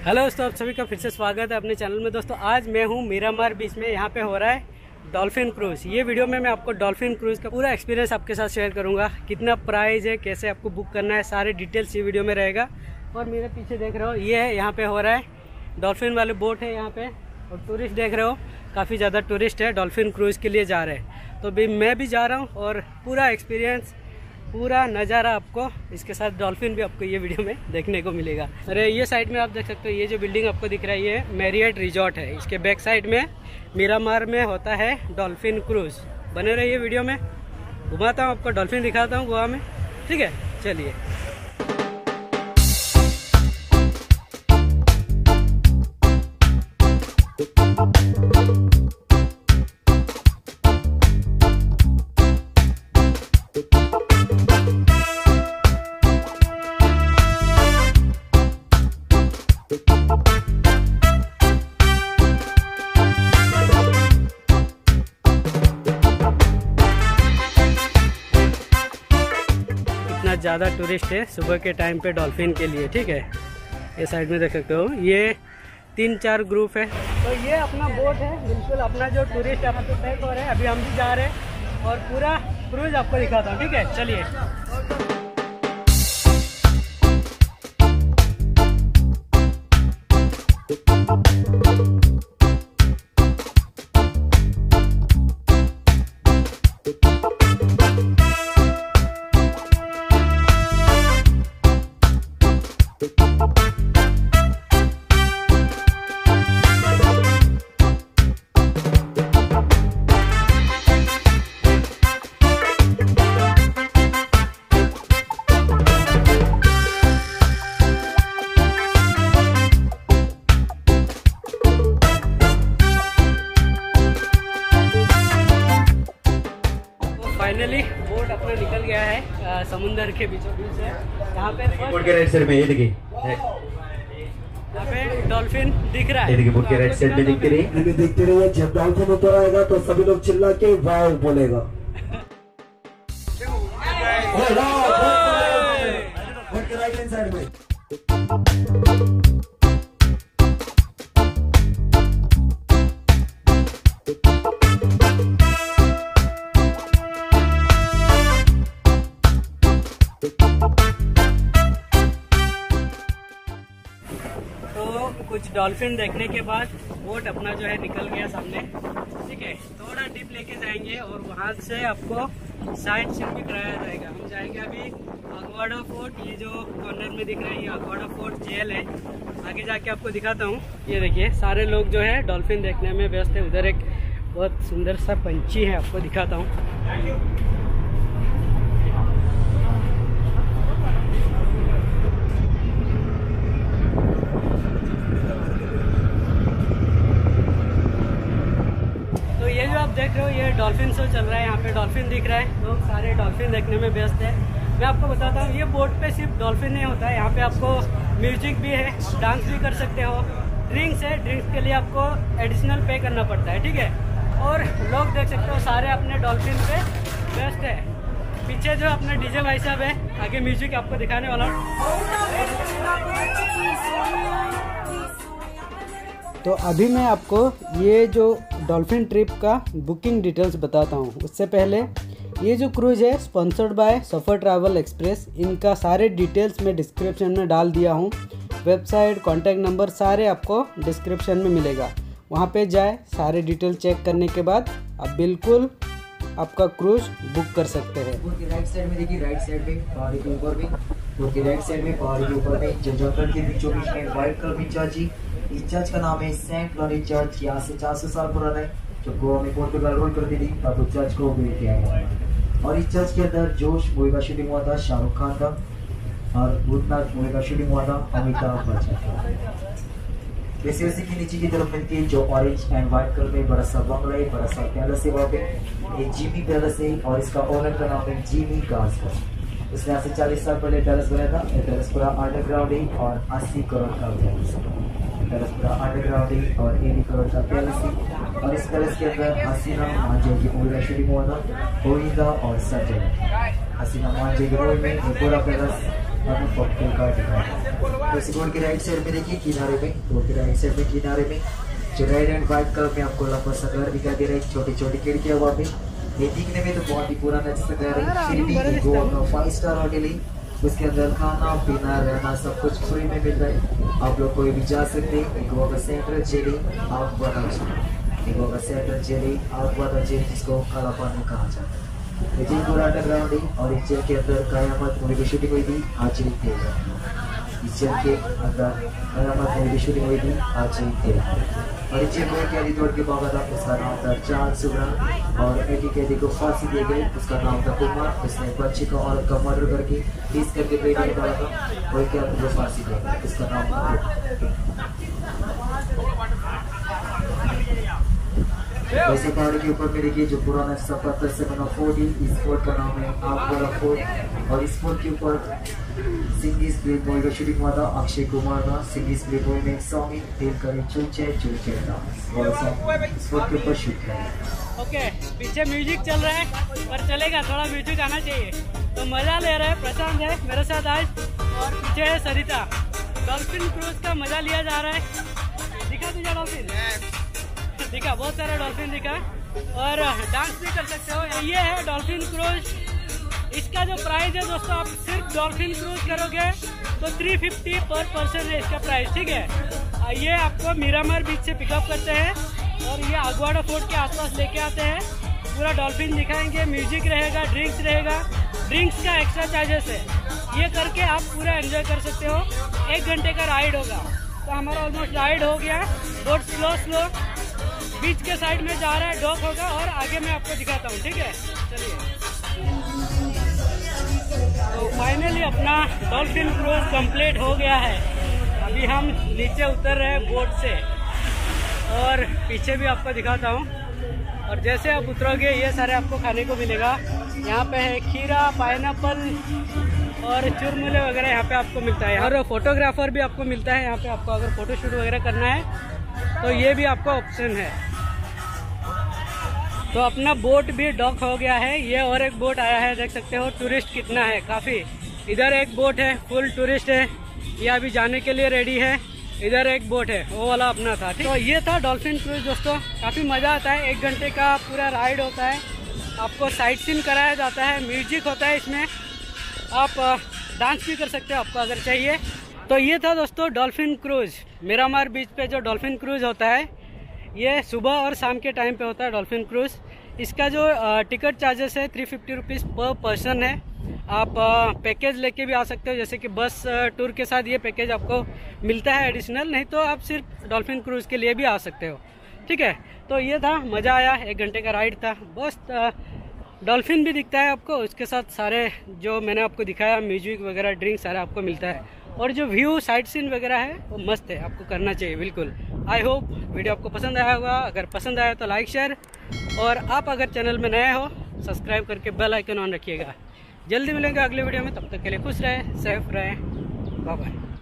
Hello दोस्तों, आप सभी का फिर से स्वागत है अपने चैनल में। दोस्तों आज मैं हूँ मीरामार बीच में, यहाँ पे हो रहा है डॉल्फिन क्रूज़। ये वीडियो में मैं आपको डॉल्फिन क्रूज़ का पूरा एक्सपीरियंस आपके साथ शेयर करूँगा। कितना प्राइस है, कैसे आपको बुक करना है, सारे डिटेल्स ये वीडियो में रहेगा। और मेरे पीछे देख रहे हो, ये है यहाँ पे हो रहा है डॉल्फिन वाले बोट है यहाँ पे। और टूरिस्ट देख रहे हो, काफ़ी ज़्यादा टूरिस्ट है, डॉल्फिन क्रूज़ के लिए जा रहे हैं। तो भी मैं भी जा रहा हूँ और पूरा एक्सपीरियंस, पूरा नज़ारा आपको इसके साथ डॉल्फिन भी आपको ये वीडियो में देखने को मिलेगा। अरे ये साइड में आप देख सकते हो, ये जो बिल्डिंग आपको दिख रहा है ये मैरियट रिजॉर्ट है। इसके बैक साइड में मीरामार में होता है डॉल्फिन क्रूज़। बने रहिए वीडियो में, घुमाता हूँ आपको, डॉल्फिन दिखाता हूँ गोवा में। ठीक है, चलिए। ज़्यादा टूरिस्ट है सुबह के टाइम पे डॉल्फिन के लिए। ठीक है, ये साइड में देख सकते हो, ये 3-4 ग्रुप है। तो ये अपना बोट है, बिल्कुल अपना जो टूरिस्ट आपको पैक हो रहे हैं। अभी हम भी जा रहे हैं और पूरा क्रूज आपको दिखाता हूँ। ठीक है, चलिए। फाइनली बोट अपना निकल गया है समुंदर के बीचों बीच से। यहाँ पे बोट के राइट साइड में ये देखिए, यहाँ पे डॉल्फिन दिख रहा है। ये देखिए, बोट के राइट साइड में दिखते रहिए। जब डॉल्फिन उतर आएगा तो सभी लोग चिल्ला के वाव बोलेगा। बोट के राइट हैंड साइड में कुछ डॉल्फिन देखने के बाद बोट अपना जो है निकल गया सामने। ठीक है, थोड़ा डीप लेके जाएंगे और वहां से आपको साइड सीन भी कराया जाएगा। हम जाएंगे अभी अगवाड़ा फोर्ट, ये जो कॉर्नर में दिख रहा है ये अगवाड़ा फोर्ट जेल है। आगे जाके आपको दिखाता हूँ। ये देखिए, सारे लोग जो है डॉल्फिन देखने में व्यस्त है। उधर एक बहुत सुंदर सा पंछी है, आपको दिखाता हूँ। ये जो आप देख रहे हो, ये डॉल्फिन शो चल रहा है। यहाँ पे डॉल्फिन दिख रहा है, लोग सारे डॉल्फिन देखने में व्यस्त है। मैं आपको बताता हूँ, ये बोट पे सिर्फ डॉल्फिन नहीं होता है, यहाँ पे आपको म्यूजिक भी है, डांस भी कर सकते हो। ड्रिंक्स है, ड्रिंक्स के लिए आपको एडिशनल पे करना पड़ता है। ठीक है, और लोग देख सकते हो सारे अपने डॉल्फिन पे व्यस्त है। पीछे जो अपने डीजे भाई साहब है, आगे म्यूजिक आपको दिखाने वाला हूँ। तो अभी मैं आपको ये जो डॉल्फिन ट्रिप का बुकिंग डिटेल्स बताता हूँ। उससे पहले ये जो क्रूज है sponsored by Safar Travel Express, इनका सारे डिटेल्स मैं डिस्क्रिप्शन में डाल दिया हूँ। वेबसाइट, कॉन्टैक्ट नंबर सारे आपको डिस्क्रिप्शन में मिलेगा। वहाँ पे जाए, सारे डिटेल चेक करने के बाद आप बिल्कुल आपका क्रूज बुक कर सकते हैं। बोट के राइट साइड में देखिए, राइट साइड में पहाड़ी के ऊपर भी, बोट के राइट साइड में पहाड़ी के ऊपर में जंगल के बीचों बीच में व्हाइट कलर की चर्च। इस चर्च का नाम है सेंट लॉरेंस चर्च। यहाँ से 400 साल पुराना है। जब गोवा में पोर्तुगाल रूल करती थी तब उस चर्च को बिल्ड किया गया। और इस चर्च के अंदर जोश मूवी का शूटिंग हुआ था, शाहरुख खान का, और भूतनाथ मूवी का शूटिंग हुआ था, अमिताभ बच्चन का। वैसे की नीचे की तरफ मिलती है जो ऑरेंज एंड व्हाइट कलर में बड़ा सा बंगला है, बड़ा सा पैलेस है। वहाँ पे ये जीमी पैलेस है और इसका ओनर का नाम है जिमी गास्कर। उसने आज से 40 साल पहले पैलेस बनाया था। ये पैलेस पूरा अंडरग्राउंड है और 80 करोड़ का पैलेस पूरा अंडरग्राउंड है और 80 करोड़ का पैलेस है। और इस तरह के अंदर हसीना मांझे की मूवी का शूटिंग हुआ था, गोविंदा और संजय। हसीना मांझे की मूवी में एक पूरा पैलेस पप्पू का दिखाया। तो इस बोर्ड के राइट साइड में देखिए किनारे में, बोर्ड के राइट साइड में किनारे में जो रेड एंड व्हाइट कलर में आपको लंबा सा घर दिखाई दे रहा है, छोटी छोटी खिड़कियां वहाँ पे। ये दिखने में तो बहुत ही पुराना जैसा घर है, फिर भी एक 5 स्टार होटल है। उसके अंदर खाना पीना रहना सब कुछ फ्री में मिल रहा है। आप लोग कोई भी जा सकते हैं। गोवा का सेंट्रल जेल गोवा का सेंट्रल जेल जिसको काला पानी कहा जाता है। ये जेल पूरा अंडरग्राउंड है और इस जेल के अंदर कयामत मूवी की शूटिंग हुई थी आचरी तेल। इस जेल के अंदर कयामत मूवी की शूटिंग हुई थी आचरी तेल। और इस जेल में कैदी तोड़ के भागा था, उसका नाम था चांद सुब्रा। और एक ही कैदी को फांसी दी गई, उसका नाम था कुमार। उसने बच्ची को औरत का मर्डर करके 30 करके बेटे डाला था, वही कैदी को फांसी दी गई, उसका नाम था। वैसे पहाड़ी के ऊपर में देखिए जो पुराना पत्थर से बना फोर्ट है, इस फोर्ट का नाम है आगवाड़ा फोर्ट। और इस फोर्ट के ऊपर सिंगिस प्ले बॉय का शूटिंग हुआ था, अक्षय कुमार का। सिंगिस प्ले बॉय में एक सॉन्ग है दिल करे चुलचे चुलचे और सॉन्ग इस फोर्ट के ऊपर शूट किया। ओके, पीछे म्यूजिक चल रहा है पर चलेगा, थोड़ा म्यूजिक आना चाहिए। तो मजा ले रहा है प्रशांत है मेरे साथ आज, और पीछे है सरिता। डॉल्फिन क्रूज का मजा लिया जा रहा है। दिखा तुझे डॉल्फिन? दिखा, बहुत सारा डॉल्फिन दिखा। और डांस भी कर सकते हो। ये है डॉल्फिन क्रूज। इसका जो प्राइस है दोस्तों, आप सिर्फ डॉल्फिन क्रूज करोगे तो 350 पर पर्सन है इसका प्राइस, ठीक है। ये आपको मीरामार बीच से पिकअप करते हैं और ये आगवाड़ा फोर्ट के आसपास लेके आते हैं। पूरा डॉल्फिन दिखाएंगे, म्यूजिक रहेगा, ड्रिंक्स रहेगा। ड्रिंक्स का एक्स्ट्रा चार्जेस है। ये करके आप पूरा एंजॉय कर सकते हो। 1 घंटे का राइड होगा। तो हमारा ऑलमोस्ट राइड हो गया। बोट स्लो बीच के साइड में जा रहा है, डॉक होगा और आगे मैं आपको दिखाता हूँ, ठीक है। चलिए, तो फाइनली अपना डॉल्फिन क्रूज कंप्लीट हो गया है। अभी हम नीचे उतर रहे हैं बोट से और पीछे भी आपको दिखाता हूँ। और जैसे आप उतरोगे ये सारे आपको खाने को मिलेगा। यहाँ पे है खीरा, पाइनएप्पल और चुरमुले वगैरह यहाँ पे आपको मिलता है। और फोटोग्राफर भी आपको मिलता है यहाँ पे। आपको अगर फोटोशूट वगैरह करना है तो ये भी आपका ऑप्शन है। तो अपना बोट भी डॉक हो गया है। ये और एक बोट आया है, देख सकते हो टूरिस्ट कितना है, काफ़ी। इधर एक बोट है, फुल टूरिस्ट है, ये अभी जाने के लिए रेडी है। इधर एक बोट है, वो वाला अपना था, ठीक। तो ये था डॉल्फिन क्रूज दोस्तों। काफ़ी मज़ा आता है। 1 घंटे का पूरा राइड होता है। आपको साइट सीन कराया जाता है, म्यूजिक होता है इसमें। आप डांस भी कर सकते हो आपको अगर चाहिए। तो ये था दोस्तों डॉल्फिन क्रूज। मीरामार बीच पे जो डॉल्फिन क्रूज होता है ये सुबह और शाम के टाइम पे होता है डॉल्फिन क्रूज। इसका जो टिकट चार्जेस है 350 रुपीज़ पर पर्सन है। आप पैकेज लेके भी आ सकते हो, जैसे कि बस टूर के साथ ये पैकेज आपको मिलता है एडिशनल। नहीं तो आप सिर्फ डॉल्फिन क्रूज के लिए भी आ सकते हो, ठीक है। तो ये था, मज़ा आया। 1 घंटे का राइड था। बस डॉल्फिन भी दिखता है आपको, उसके साथ सारे जो मैंने आपको दिखाया म्यूजिक वगैरह, ड्रिंक सारा आपको मिलता है। और जो व्यू साइट सीन वगैरह है वो मस्त है, आपको करना चाहिए बिल्कुल। आई होप वीडियो आपको पसंद आया होगा। अगर पसंद आया तो लाइक शेयर, और आप अगर चैनल में नए हो सब्सक्राइब करके बेल आइकन ऑन रखिएगा। जल्दी मिलेंगे अगले वीडियो में, तब तक के लिए खुश रहे, सेफ रहे, बाय बाय।